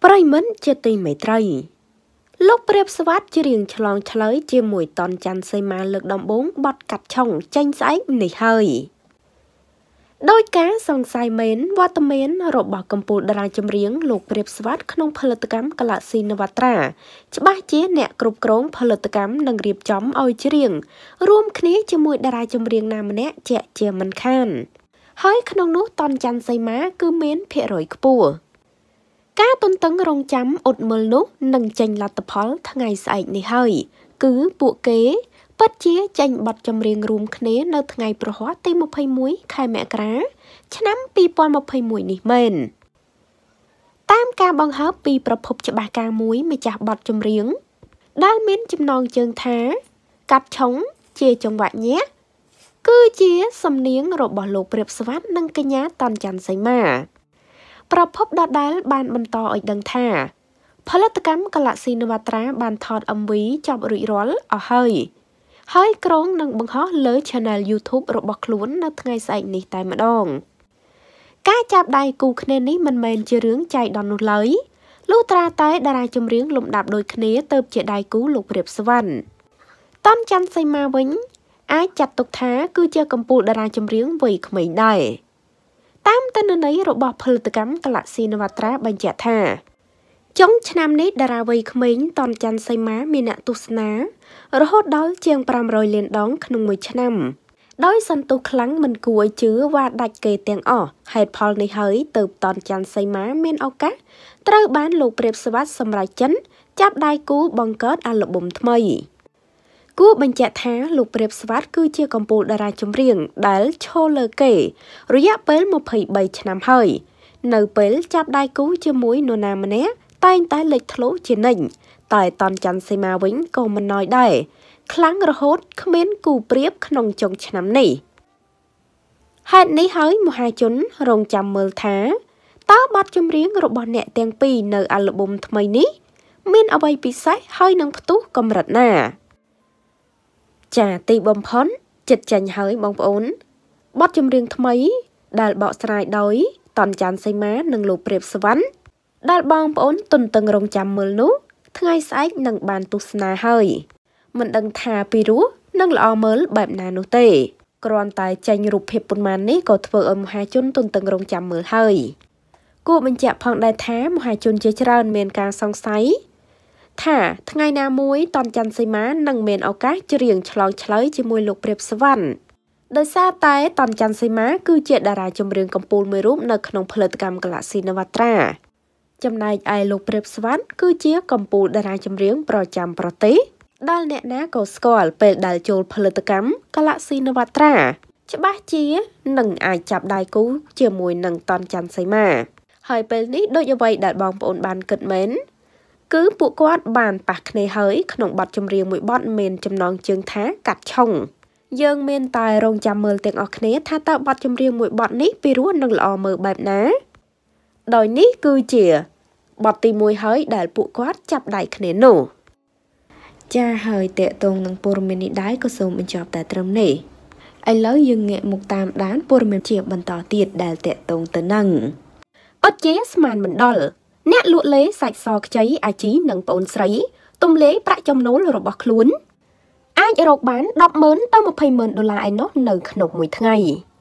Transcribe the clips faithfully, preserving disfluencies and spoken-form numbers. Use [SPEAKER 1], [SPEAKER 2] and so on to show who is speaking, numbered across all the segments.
[SPEAKER 1] ប្រិយមិត្តជាទីមេត្រីលោកព្រាបស្វាតជារៀងឆ្លងឆ្លើយជាមួយតនច័ន្ទសីមាលើកដំបូងបត់កាត់ឆុងចេញស្អែកនេះហើយដោយការសង្ស័យមែនវត្តមានរបស់កម្ពុជាតារាចម្រៀងលោកព្រាបស្វាតក្នុងផលិតកម្ម Galaxy Navatra ច្បាស់ជាអ្នកគ្រប់គ្រងផលិតកម្មនិងរៀបចំឲ្យច្រៀងរួមគ្នាជាមួយតារាចម្រៀងណាម្នាក់ជាក់ជាមិនខានហើយក្នុងនោះតនច័ន្ទសីមាគឺមានភាគរយខ្ពស់ការទន្ទឹងរង់ចាំអ៊ុតមើលនោះនឹងចេញលទ្ធផលថ្ងៃស្អែកនេះហើយគឺពួកគេពិតជាចេញបទចម្រៀងរួមគ្នានៅថ្ងៃប្រហ័សទីម្ភៃមួយខែមករាឆ្នាំពីរពាន់ម្ភៃមួយនេះមែនតាមការបង្ហើបពីប្រភពច្បាស់ការមួយម្ចាស់បទចម្រៀងដែលមានចំណងជើងថាកាត់ឆុងជាចង្វាក់ញាក់គឺជាសំនៀងរបស់លោកព្រាបស្វាតនិងកញ្ញាតនច័ន្ទសីមាប្រភពដដែលបានបន្តឲ្យដឹងថាផលិតកម្ម Galaxy Navatra បានថត em vê ចប់រួចរាល់អស់ហើយហើយក្រុងនឹងបង្ហោះលើ Channel YouTube របស់ខ្លួននៅថ្ងៃស្អែកនេះតែម្ដងការចាប់ដៃគូគ្នានេះមិនមែនជារឿងចៃដន្យនោះឡើយលុះត្រាតែតារាចម្រៀងលំដាប់ដូចគ្នាទៅជាដៃគូលោកព្រាបស្វាតតនច័ន្ទសីមាវិញអាចចាត់ទុកថាគឺជាកំពូលតារាចម្រៀងវ័យក្មេងដែរតាមទិន្នន័យរបស់ផលិតកម្ម Galaxy Navatra បញ្ជាក់ថាចុងឆ្នាំនេះតារាវ័យក្មេងតនច័ន្ទសីមាមានអ្នកទស្សនារហូតដល់ជាងប្រាំរយលានដងក្នុងមួយឆ្នាំដោយសន្ទុះខ្លាំងមិនគួរឲ្យជឿว่าដាច់គេទាំងអស់ហេតុផលនេះហើយទើបតនច័ន្ទសីមាមានឱកាសត្រូវបានលោកព្រាបស្វាតសម្រេចចិនចាប់ដៃគូបង្កើតអាល់ប៊ុមថ្មីគួរបញ្ជាក់ថាលោកព្រាបស្វាតគឺជាកំពូលតារាចម្រៀងដែលឈរលើគេរយៈពេលម្ភៃបីឆ្នាំហើយនៅពេលចាប់ដៃគូជាមួយនរណាម្នាក់តែងតែលេចធ្លោជានិញតែតនច័ន្ទសីមាវិញក៏មិនណយដែរខ្លាំងរហូតគ្មានគូប្រៀបក្នុងចុងឆ្នាំនេះហេតុនេះហើយមហាជនរងចាំមើលថាតើបទចម្រៀងរបស់អ្នកទាំងពីរនៅអាល់ប៊ុមថ្មីនេះមានអ្វីពិសេសហើយនឹងផ្ទុះកម្រិតណាចាទីបំផុតចិត្តចាញ់ហើយបងប្អូនបទចម្រៀងថ្មីដែលបកស្រាយដោយតនច័ន្ទសីមានិងលោកព្រាបស្វាតដែលបងប្អូនទន្ទឹងរង់ចាំមើលនោះថ្ងៃស្អែកនឹងបានទស្សនាហើយមិនដឹងថាពីរោះនឹងល្អមើលបែបណានោះទេគ្រាន់តែចេញរូបភាពប៉ុន្មាននេះក៏ធ្វើឲ្យមហាជនទន្ទឹងរង់ចាំមើលហើយគួរបញ្ជាក់ផងដែរថាមហាជនជាច្រើនមានការសង្ស័យថាថ្ងៃណាមួយតនច័ន្ទសីមានឹងមានឱកាសច្រៀងឆ្លងឆ្លើយជាមួយលោកព្រាបស្វាតដោយសារតែតនច័ន្ទសីមាគឺជាតារាចម្រៀងកំពូលមួយរូបនៅក្នុងផលិតកម្ម Galaxy Navatra ចំណែកឯលោកព្រាបស្វាតគឺជាកំពូលតារាចម្រៀងប្រចាំប្រទេសដែលអ្នកណាក៏ស្គាល់ពេលដែលចូលផលិតកម្ម Galaxy Navatra ច្បាស់ជានឹងអាចចាប់ដៃគូជាមួយនឹងតនច័ន្ទសីមាហើយពេលនេះដូចអ្វីដែលបងប្អូនបានគិតមែនគឺពួកគាត់បានប៉ះគ្នាហើយក្នុងបទចម្រៀងមួយបទមានចំណងជើងថាកាត់ឆុងយើងមានតែរងចាំមើលទាំងអស់គ្នាថាតើបទចម្រៀងមួយបទនេះពីរោះនឹងល្អមើលបែបណាដោយនេះគឺជាបទទីមួយហើយដែលពួកគាត់ចាប់ដៃគ្នានោះចាហើយតេតងនឹងព័ត៌មាននេះដែរក៏សូមបញ្ចប់តែត្រឹមនេះឥឡូវយើងងាកមកតាមដានព័ត៌មានជាបន្តទៀតដែលតេតងទៅនឹងអត់ជាស្មានមិនដល់អ្នកលក់លេសាច់សខ្ចីអាជីនិងប្អូនស្រីទំលេប្រាក់ចំណូលរបស់ខ្លួនអាចរកបានដប់ម៉ឺនទៅម្ភៃម៉ឺនដុល្លារឯណោះនៅក្នុងមួយថ្ងៃ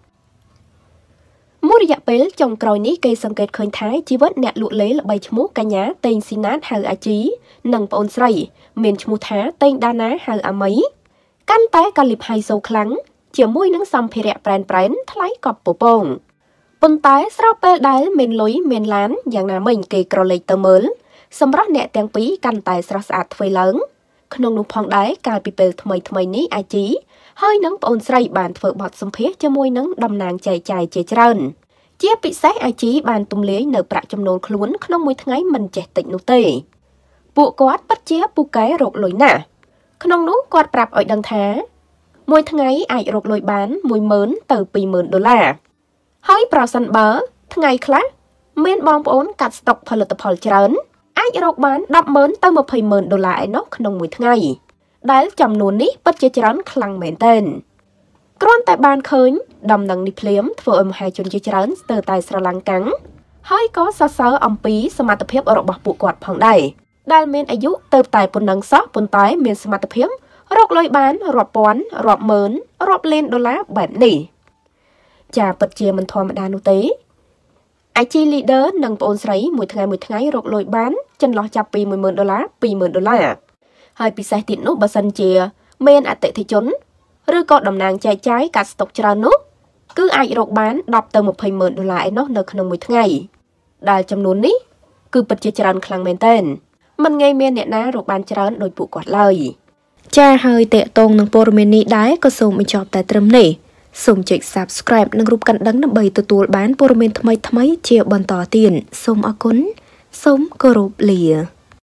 [SPEAKER 1] មួយរយៈពេលចុងក្រោយនេះគេសង្កេតឃើញថាជីវិតអ្នកលក់លេល្បីឈ្មោះកញ្ញាតេងស៊ីណាតហៅអាជីនិងប្អូនស្រីមានឈ្មោះថាតេងដាណាហៅអាមីកាន់តែកាលីបហៃសូខ្លាំងជាមួយនឹងសម្ភារៈប្រែនប្រែនថ្លៃកប់ពពងប៉ុន្តែស្របពេលដែលមានលុយមានឡានយ៉ាងណាមិញគេក្រឡេកទៅមើលសម្រាប់អ្នកទាំងពីរកាន់តែស្រស់ស្អាតធ្វើឡើងក្នុងនោះផងដែរកាលពីពេលថ្មីថ្មីនេះអាជីហើយនឹងប្អូនស្រីបានធ្វើបទសម្ភាសជាមួយនឹងតំណាងចែកចាយជាច្រើនជាពិសេសអាជីបានទម្លាយនៅប្រាក់ចំណូលខ្លួនក្នុងមួយថ្ងៃមិនចេះតិចនោះទេពួកគាត់ពិតជាពូកែរកលុយណាស់ក្នុងនោះគាត់ប្រាប់ឲ្យដឹងថាមួយថ្ងៃអាចរកលុយបានមួយម៉ឺនទៅពីរម៉ឺនដុល្លារហើយប្រសិនបើថ្ងៃខ្លះមានបងប្អូនកាត់ស្តុកផលិតផលច្រើនអាចរកបានដប់ម៉ឺនទៅម្ភៃម៉ឺនដុល្លារឯណោះក្នុងមួយថ្ងៃដែលចំនួននេះពិតជាច្រើនខ្លាំងមែនទែនគ្រាន់តែបានឃើញដំណឹងនេះភ្លាមធ្វើឲ្យមហាជនជាច្រើនស្ទើរតែស្រឡាំងកាំងហើយក៏សរសើរអំពីសមត្ថភាពរបស់ពួកគាត់ផងដែរដែលមានអាយុទៅតែប៉ុណ្ណឹងសោះប៉ុន្តែមានសមត្ថភាពរកលុយបានរាប់ពាន់រាប់ម៉ឺនរាប់លានដុល្លារបែបនេះចាពិតជាមិនធម្មតានោះទេ ไอ จี leader និងប្អូនស្រីមួយថ្ងៃមួយថ្ងៃរកលុយបានចន្លោះចាប់ពី មួយម៉ឺន ដុល្លារ ពីរម៉ឺន ដុល្លារហើយពិសេសទៀតនោះបើសិនជាមានអតិថិជនឬក៏តំណាងចែកចាយកាត់ស្តុកច្រើននោះគឺអាចរកបានដប់ទៅ ម្ភៃម៉ឺន ដុល្លារឯណោះនៅក្នុងមួយថ្ងៃដែលចំនួននេះគឺពិតជាច្រើនខ្លាំងមែនទែនមិនងាយមានអ្នកណារកបានច្រើនដោយពួកគាត់ឡើយចាហើយតេតងនឹងព័ត៌មាននេះដែរក៏សូមបញ្ចប់តែត្រឹមនេះសូមចុច Subscribe និងរូបកណ្ដឹងដើម្បីទទួលបានព័ត៌មានថ្មីៗជាបន្តទៀតសូមអរគុណសូមគោរពលា